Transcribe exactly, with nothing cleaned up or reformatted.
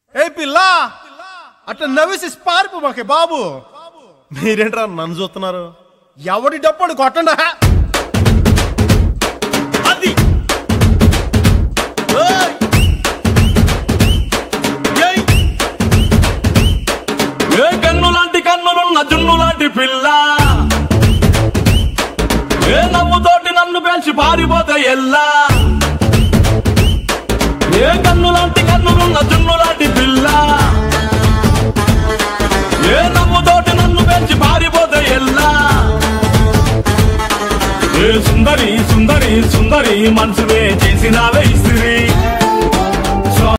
ఏ పిల్ల అట్లా నవ్వేసి పారిపోమాకే బాబు. మీరేంట్రా నన్ను చూస్తున్నారు? ఎవడి డప్పుడు కొట్టండా. అది ఏ కన్ను లాంటి కన్నులున్న జున్ను లాంటి పిల్ల, ఏ నవ్వుతోటి నన్ను పేల్చి పారిపోతే ఎల్లా. ఏ కన్ను లాంటి కన్నులున్న జున్ను లాంటి పిల్ల, ఏ నవ్వుతోటి నన్ను పేల్చి పారిపోతే ఎల్లా. ఏ సుందరి సుందరి సుందరి మనసువే చేసినావే ఇస్త్రీ.